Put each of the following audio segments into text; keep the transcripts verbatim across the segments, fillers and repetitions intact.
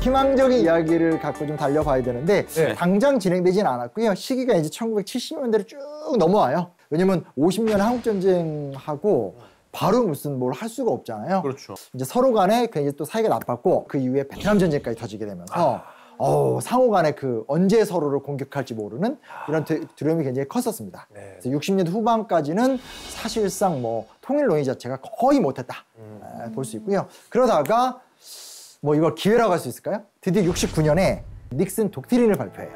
희망적인 이야기를 갖고 좀 달려봐야 되는데 네. 당장 진행되진 않았고요. 시기가 이제 천구백칠십 년대로 쭉 넘어와요. 왜냐면 오십 년 한국전쟁하고 바로 무슨 뭘 할 수가 없잖아요. 그렇죠. 이제 서로 간에 굉장히 또 사이가 나빴고 그 이후에 베트남 전쟁까지 터지게 되면서 아. 어, 상호 간에 그 언제 서로를 공격할지 모르는 이런 두, 두려움이 굉장히 컸었습니다. 네. 그래서 육십 년대 후반까지는 사실상 뭐 통일 논의 자체가 거의 못했다 음. 볼 수 있고요. 그러다가 뭐 이걸 기회라고 할 수 있을까요? 드디어 육십구 년에 닉슨 독트린을 발표해요.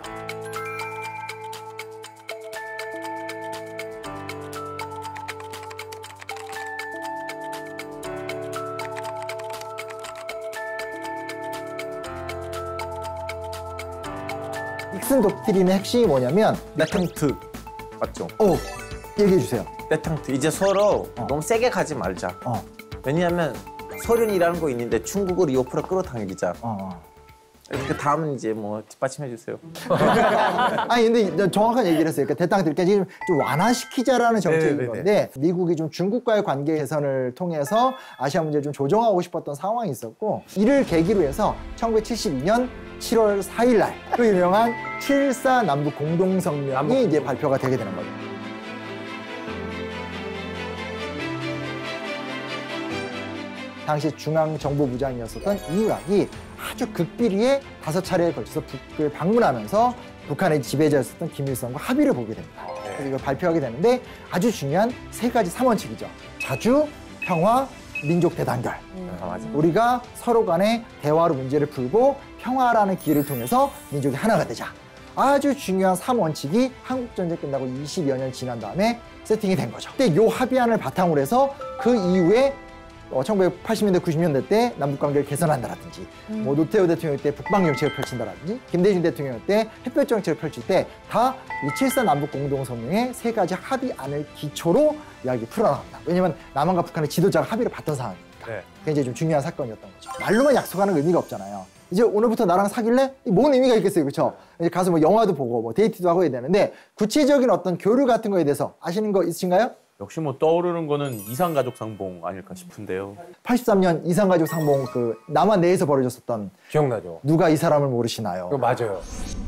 닉슨 독트린의 핵심이 뭐냐면 네탕트 맞죠? 어, 얘기해 주세요. 네탕트 이제 서로 어. 너무 세게 가지 말자. 어, 왜냐하면 소련이라는 거 있는데 중국을 옆으로 끌어당기자. 어, 어. 그 다음은 이제 뭐 뒷받침해 주세요. 아니 근데 정확한 얘기를 했어요. 그러니까 대땅들까 지금 좀 완화시키자라는 정책인 네네네. 건데 미국이 좀 중국과의 관계 개선을 통해서 아시아 문제를 좀 조정하고 싶었던 상황이 있었고 이를 계기로 해서 천구백칠십이 년 칠월 사일 날 그 유명한 칠사 남북 공동성명이 남북 이제 발표가 되게 되는 거죠. 당시 중앙정보부장이었었던 이우락이 아주 극비리에 다섯 차례에 걸쳐서 북을 방문하면서 북한의 지배자였었던 김일성과 합의를 보게 됩니다. 그래서 이걸 발표하게 되는데 아주 중요한 세 가지 삼 원칙이죠. 자주, 평화, 민족 대단결. 아, 맞아. 우리가 서로 간에 대화로 문제를 풀고 평화라는 기회를 통해서 민족이 하나가 되자. 아주 중요한 삼 원칙이 한국전쟁 끝나고 이십여 년 지난 다음에 세팅이 된 거죠. 근데 이 합의안을 바탕으로 해서 그 이후에 어, 천구백팔십 년대, 구십 년대 때 남북관계를 개선한다라든지 음. 뭐 노태우 대통령 때 북방정책을 펼친다라든지 김대중 대통령 때 햇볕정책을 펼칠 때 다 이 칠사 남북 공동성명의 세 가지 합의안을 기초로 이야기 풀어나갑니다. 왜냐면 남한과 북한의 지도자가 합의를 봤던 상황이니까. 네. 굉장히 좀 중요한 사건이었던 거죠. 말로만 약속하는 의미가 없잖아요. 이제 오늘부터 나랑 사귈래? 뭔 의미가 있겠어요, 그렇죠? 이제 가서 뭐 영화도 보고 뭐 데이트도 하고 해야 되는데 구체적인 어떤 교류 같은 거에 대해서 아시는 거 있으신가요? 역시 뭐 떠오르는 거는 이산가족 상봉 아닐까 싶은데요. 팔십삼 년 이산가족 상봉 그 남한 내에서 벌어졌었던 기억나죠? 누가 이 사람을 모르시나요? 그거 맞아요.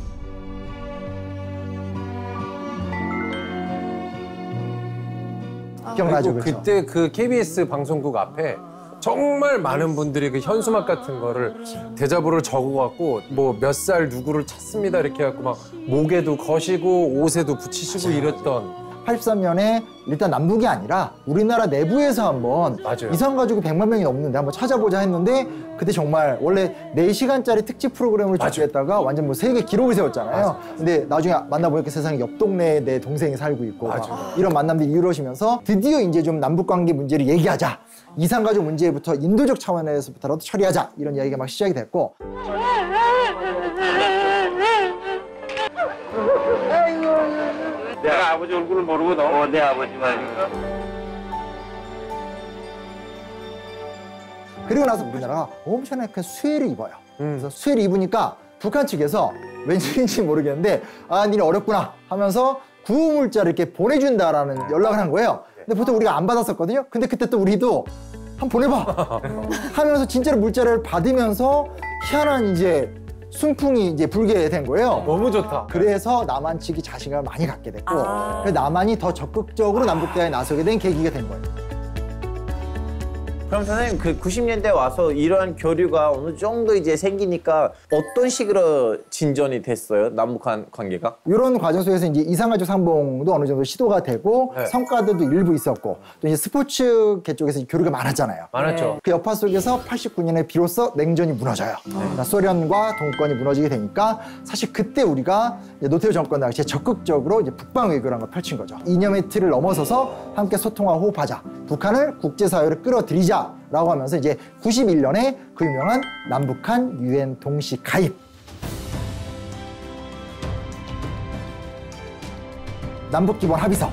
기억나죠, 그리고 그렇죠? 그때 그 케이비에스 방송국 앞에 정말 많은 분들이 그 현수막 같은 거를 대자보를 적어갖고 뭐 몇 살 누구를 찾습니다 이렇게 해갖고 막 목에도 거시고 옷에도 붙이시고 이랬던. 팔십삼 년에 일단 남북이 아니라 우리나라 내부에서 한번 맞아요. 이산가족이 백만 명이 넘는데 한번 찾아보자 했는데 그때 정말 원래 네 시간짜리 특집 프로그램을 준비했다가 완전 뭐 세계 기록을 세웠잖아요. 맞아. 근데 나중에 만나보니까 세상에 옆 동네에 내 동생이 살고 있고 막 맞아. 이런 만남들이 이루어지면서 드디어 이제 좀 남북관계 문제를 얘기하자. 이산가족 문제부터 인도적 차원에서부터라도 처리하자. 이런 이야기가 막 시작이 됐고 내가 아버지 얼굴을 모르고 너 내 아버지 말이니까. 그리고 나서 우리나라가 엄청나게 수혜를 입어요. 음. 그래서 수혜를 입으니까 북한 측에서 왠지인지 모르겠는데 아, 니네 어렵구나 하면서 구호물자를 이렇게 보내준다라는 연락을 한 거예요. 근데 보통 우리가 안 받았었거든요. 근데 그때 또 우리도 한번 보내봐 하면서 진짜로 물자를 받으면서 희한한 이제 순풍이 이제 불게 된 거예요. 너무 좋다. 그래서 남한 측이 자신감을 많이 갖게 됐고 아. 그래서 남한이 더 적극적으로 남북 대화에 나서게 된 계기가 된 거예요. 그럼 선생님 그 구십 년대 와서 이러한 교류가 어느 정도 이제 생기니까 어떤 식으로 진전이 됐어요? 남북한 관계가? 이런 과정 속에서 이제 이산가족 상봉도 어느 정도 시도가 되고 네. 성과들도 일부 있었고 또 이제 스포츠계 쪽에서 교류가 많았잖아요. 많았죠. 그 여파 속에서 팔십구 년에 비로소 냉전이 무너져요. 그러니까 소련과 동권이 무너지게 되니까 사실 그때 우리가 이제 노태우 정권 당시에 적극적으로 이제 북방 외교라는 걸 펼친 거죠. 이념의 틀을 넘어서서 함께 소통하고 호흡하자. 북한을 국제사회로 끌어들이자라고 하면서 이제 구십일 년에 그 유명한 남북한 유엔 동시 가입. 남북기본 합의서.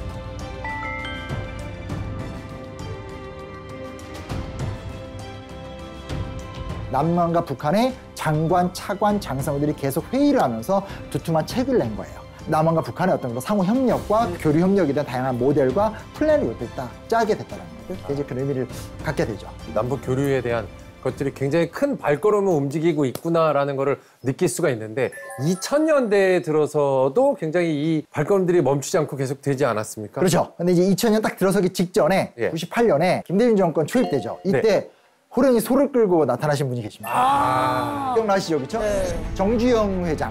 남한과 북한의 장관, 차관, 장성들이 계속 회의를 하면서 두툼한 책을 낸 거예요. 남한과 북한의 어떤 그런 상호 협력과 음. 교류 협력에 대한 다양한 모델과 플랜을 이때 딱 짜게 됐다는 거죠. 이제 그런 의미를 갖게 되죠. 남북 교류에 대한 것들이 굉장히 큰 발걸음을 움직이고 있구나라는 거를 느낄 수가 있는데 이천 년대에 들어서도 굉장히 이 발걸음들이 멈추지 않고 계속 되지 않았습니까? 그렇죠. 근데 이제 이천 년 딱 들어서기 직전에 예. 구십팔 년에 김대중 정권 초입되죠. 이때 네. 호련히 소를 끌고 나타나신 분이 계십니다. 아. 기억나시죠? 그렇죠? 정주영 회장.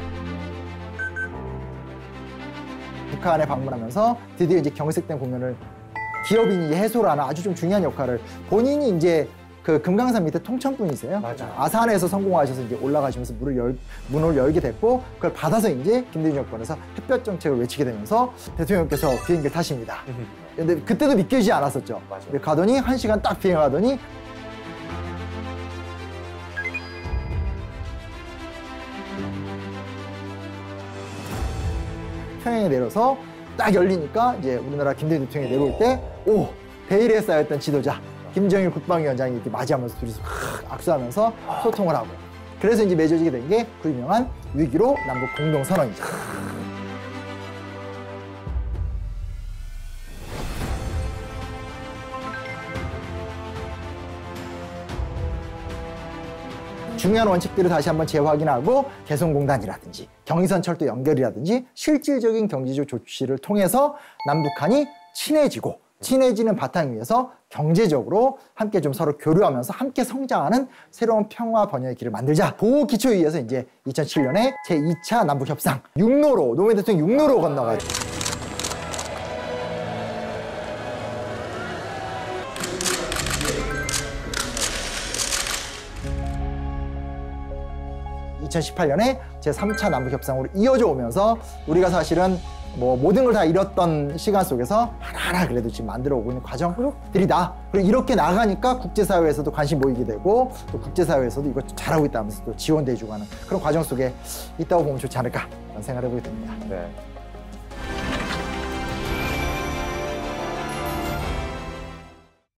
북한에 방문하면서 드디어 이제 경색된 국면을 기업인이 해소를 하는 아주 좀 중요한 역할을 본인이 이제 그 금강산 밑에 통천분이세요. 맞아요. 아산에서 성공하셔서 이제 올라가시면서 문을 열, 문을 열게 됐고 그걸 받아서 이제 김대중 정권에서 햇볕 정책을 외치게 되면서 대통령께서 비행기를 타십니다. 근데 그때도 믿기지 않았었죠. 맞아요. 근데 가더니 한 시간 딱 비행하더니 평양에 내려서 딱 열리니까 이제 우리나라 김대중 대통령이 내려올 때 오 베일에 쌓였던 지도자 김정일 국방위원장이 이렇게 맞이하면서 둘이서 확 악수하면서 소통을 하고 그래서 이제 맺어지게 된 게 그 유명한 위기로 남북 공동선언이죠. 중요한 원칙들을 다시 한번 재확인하고 개성공단이라든지 경의선 철도 연결이라든지 실질적인 경제적 조치를 통해서 남북한이 친해지고 친해지는 바탕 위에서 경제적으로 함께 좀 서로 교류하면서 함께 성장하는 새로운 평화 번영의 길을 만들자. 그 기초에 의해서 이제 이천칠 년에 제이 차 남북협상 육로로 노무현 대통령 육로로 건너가지고 이천십팔 년에 제삼 차 남북협상으로 이어져 오면서 우리가 사실은 뭐 모든 걸 다 잃었던 시간 속에서 하나하나 그래도 지금 만들어 오고 있는 과정들이다. 그리고 이렇게 나가니까 국제사회에서도 관심 모이게 되고 또 국제사회에서도 이거 잘하고 있다면서 또 지원도 해주고 하는 그런 과정 속에 있다고 보면 좋지 않을까 그런 생각을 해보게 됩니다. 네.